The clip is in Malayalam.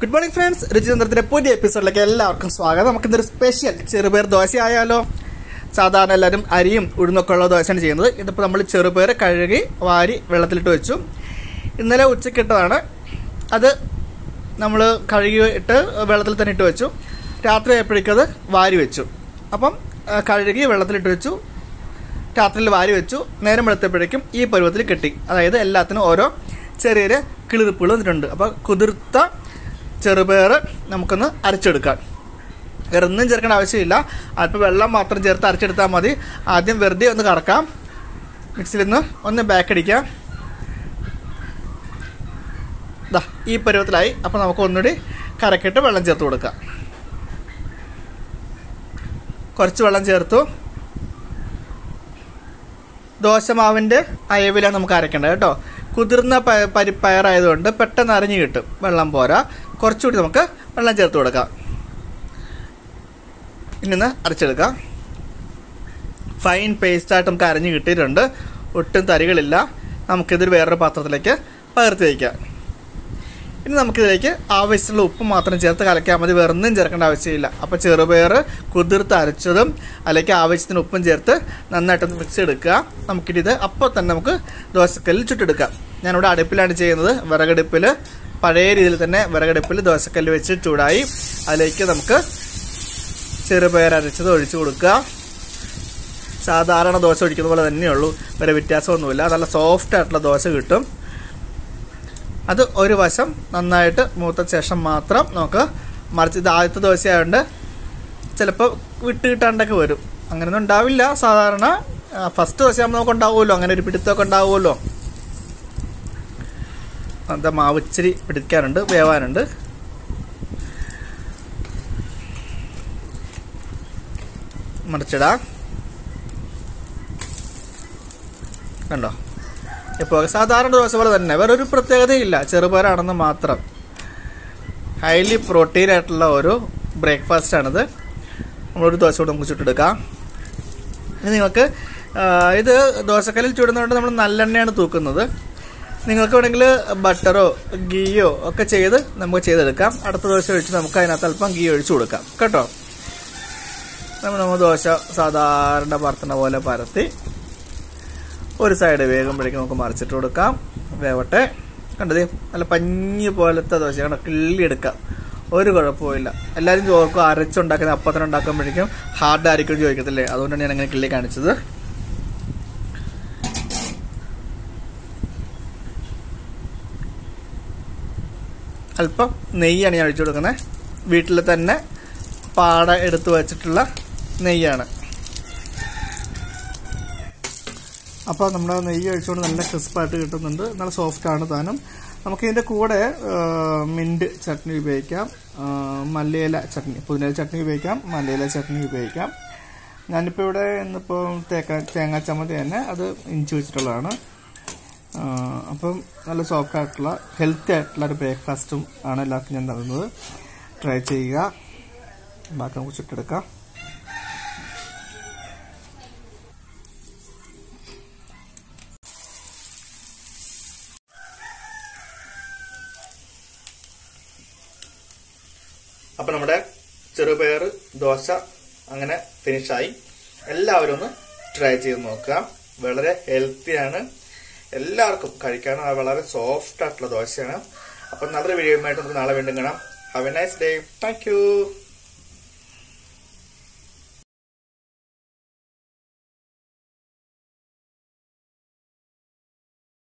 ഗുഡ് മോർണിംഗ് ഫ്രണ്ട്സ്, രുചിതന്ത്രത്തിന്റെ പുതിയ എപ്പിസോഡിലേക്ക് എല്ലാവർക്കും സ്വാഗതം. നമുക്കിന്നൊരു സ്പെഷ്യൽ ചെറുപയർ ദോശ ആയാലോ. സാധാരണ എല്ലാവരും അരിയും ഉഴുന്നൊക്കെ ഉള്ള ദോശയാണ് ചെയ്യുന്നത്. ഇതിപ്പോൾ നമ്മൾ ചെറുപയർ കഴുകി വാരി വെള്ളത്തിലിട്ട് വെച്ചു. ഇന്നലെ ഉച്ചക്കിട്ടതാണ്. അത് നമ്മൾ കഴുകി ഇട്ട് വെള്ളത്തിൽ തന്നെ ഇട്ട് വെച്ചു. രാത്രി ആയപ്പോഴേക്കും അത് വാരി വെച്ചു. അപ്പം കഴുകി വെള്ളത്തിലിട്ട് വെച്ചു, രാത്രിയിൽ വാരി വെച്ചു. നേരം വെളുത്തപ്പോഴേക്കും ഈ പരുവത്തിൽ കെട്ടി. അതായത് എല്ലാത്തിനും ഓരോ ചെറിയ കിളിർപ്പുകൾ വന്നിട്ടുണ്ട്. അപ്പോൾ കുതിർത്ത ചെറുപയർ നമുക്കൊന്ന് അരച്ചെടുക്കാം. വേറെ ഒന്നും ചേർക്കേണ്ട ആവശ്യമില്ല. അല്പം വെള്ളം മാത്രം ചേർത്ത് അരച്ചെടുത്താൽ മതി. ആദ്യം വെറുതെ ഒന്ന് കറക്കാം, മിക്സിയിൽ നിന്ന് ഒന്ന് ബാക്ക് അടിക്കാം. ഇതാ ഈ പരുവത്തിലായി. അപ്പോൾ നമുക്ക് ഒന്നുകൂടി കറക്കിയിട്ട് വെള്ളം ചേർത്ത് കൊടുക്കാം. കുറച്ച് വെള്ളം ചേർത്തു. ദോശമാവിൻ്റെ അയവിലാണ് നമുക്ക് അരക്കേണ്ടത് കേട്ടോ. കുതിർന്ന പയറായതുകൊണ്ട് പെട്ടെന്ന് അരഞ്ഞു കിട്ടും. വെള്ളം പോരാ, കുറച്ചുകൂടി നമുക്ക് വെള്ളം ചേർത്ത് കൊടുക്കാം. ഇന്ന് അരച്ചെടുക്കാം. ഫൈൻ പേസ്റ്റായിട്ട് നമുക്ക് അരഞ്ഞു കിട്ടിയിട്ടുണ്ട്. ഒട്ടും തരികളില്ല. നമുക്കിതൊരു വേറൊരു പാത്രത്തിലേക്ക് പകർത്തി വയ്ക്കാം. ഇനി നമുക്കിതിലേക്ക് ആവശ്യമുള്ള ഉപ്പ് മാത്രം ചേർത്ത് കലക്കാൻ മതി. വേറൊന്നും ചേർക്കേണ്ട ആവശ്യമില്ല. അപ്പോൾ ചെറുപയർ കുതിർത്ത് അരച്ചതും അല്ലെങ്കിൽ ആവശ്യത്തിന് ഉപ്പും ചേർത്ത് നന്നായിട്ടൊന്ന് മിക്സ് എടുക്കുക. നമുക്കിത് അപ്പോൾ തന്നെ നമുക്ക് ദോശക്കല്ലിൽ ചുട്ടെടുക്കാം. ഞാനിവിടെ അടുപ്പിലാണ് ചെയ്യുന്നത്. വിറകടുപ്പിൽ പഴയ രീതിയിൽ തന്നെ വിറകടുപ്പിൽ ദോശക്കല്ല് വെച്ച് ചൂടായി. അതിലേക്ക് നമുക്ക് ചെറുപയർ അരച്ചത് ഒഴിച്ചു കൊടുക്കുക. സാധാരണ ദോശ ഒഴിക്കുന്ന പോലെ തന്നെയുള്ളൂ, വേറെ വ്യത്യാസമൊന്നുമില്ല. നല്ല സോഫ്റ്റ് ആയിട്ടുള്ള ദോശ കിട്ടും. അത് ഒരു വശം നന്നായിട്ട് മൂത്ത ശേഷം മാത്രം നമുക്ക് മറിച്ച്. ഇത് ആദ്യത്തെ ദോശയായതുകൊണ്ട് ചിലപ്പോൾ വിട്ട് കിട്ടാണ്ടൊക്കെ വരും. അങ്ങനെയൊന്നും ഉണ്ടാവില്ല. സാധാരണ ഫസ്റ്റ് ദോശയാകുമ്പോൾ നമുക്ക് ഉണ്ടാവുമല്ലോ, അങ്ങനെ ഒരു പിടുത്തമൊക്കെ ഉണ്ടാവുമല്ലോ. അത് മാവ് ഇച്ചിരി പിടിക്കാനുണ്ട്, വേവാനുണ്ട്. മറിച്ചിടാം. കണ്ടോ, ഇപ്പോൾ സാധാരണ ദോശ പോലെ തന്നെ, വേറൊരു പ്രത്യേകതയില്ല. ചെറുപയറാണെന്ന് മാത്രം. ഹൈലി പ്രോട്ടീൻ ആയിട്ടുള്ള ഒരു ബ്രേക്ക്ഫാസ്റ്റാണിത്. നമ്മളൊരു ദോശ കൂടെ നമുക്ക് ചുട്ടെടുക്കാം. ഇനി നിങ്ങൾക്ക് ഇത് ദോശക്കല്ലിൽ ചുടുന്നതുകൊണ്ട് നമ്മൾ നല്ലെണ്ണയാണ് തൂക്കുന്നത്. നിങ്ങൾക്ക് വേണമെങ്കിൽ ബട്ടറോ ഗീയോ ഒക്കെ ചെയ്ത് നമുക്ക് ചെയ്തെടുക്കാം. അടുത്ത ദോശ ഒഴിച്ച് നമുക്ക് അതിനകത്ത് അല്പം ഗീ ഒഴിച്ച് കൊടുക്കാം കേട്ടോ. നമ്മൾ ദോശ സാധാരണ പരത്തുന്ന പോലെ പരത്തി ഒരു സൈഡ് വേകുമ്പോഴേക്കും നമുക്ക് മറിച്ചിട്ട് കൊടുക്കാം. വേവട്ടെ. കണ്ടത് നല്ല പഞ്ഞി പോലത്തെ ദോശ കണ്ടോ, കിള്ളിയെടുക്കാം. ഒരു കുഴപ്പമില്ല. എല്ലാവരും ചോർക്കും അരച്ചുണ്ടാക്കുന്ന അപ്പത്തിന് ഉണ്ടാക്കുമ്പോഴേക്കും ഹാർഡ് ആയിരിക്കും ചോദിക്കത്തില്ലേ. അതുകൊണ്ടാണ് ഞാൻ അങ്ങനെ കിള്ളി കാണിച്ചത്. അല്പം നെയ്യാണ് ഞാൻ ഒഴിച്ചു കൊടുക്കുന്നത്. വീട്ടിൽ തന്നെ പാട എടുത്ത് വെച്ചിട്ടുള്ള നെയ്യാണ്. അപ്പോൾ നമ്മുടെ നെയ്യ് ഒഴിച്ചുകൊണ്ട് നല്ല ക്രിസ്പായിട്ട് കിട്ടുന്നുണ്ട്. നല്ല സോഫ്റ്റാണ് താനും. നമുക്കിതിൻ്റെ കൂടെ മിൻറ്റ് ചട്നി ഉപയോഗിക്കാം, മല്ലിയില ചട്നി, പുതിനയില ചട്നി ഉപയോഗിക്കാം, മല്ലിയില ചട്നി ഉപയോഗിക്കാം. ഞാനിപ്പോൾ ഇവിടെ ഇന്നിപ്പോൾ തേങ്ങാ ചമ്മന്തി തന്നെ, അത് ഇഞ്ചി വെച്ചിട്ടുള്ളതാണ്. അപ്പം നല്ല സോഫ്റ്റ് ആയിട്ടുള്ള ഹെൽത്തി ആയിട്ടുള്ള ഒരു ബ്രേക്ക്ഫാസ്റ്റും ആണ് എല്ലാവർക്കും ഞാൻ തരുന്നത്. ട്രൈ ചെയ്യുക. ബാക്കി നമുക്ക് ചുട്ടെടുക്കാം. അപ്പം നമ്മുടെ ചെറുപയർ ദോശ അങ്ങനെ ഫിനിഷായി. എല്ലാവരും ഒന്ന് ട്രൈ ചെയ്ത് നോക്കുക. വളരെ ഹെൽത്തിയാണ്, എല്ലാവർക്കും കഴിക്കാനും വളരെ സോഫ്റ്റ് ആയിട്ടുള്ള ദോശയാണ്. അപ്പം നല്ലൊരു വീഡിയോയുമായിട്ട് നമുക്ക് നാളെ വീണ്ടും കാണാം. Have a nice day. Thank U.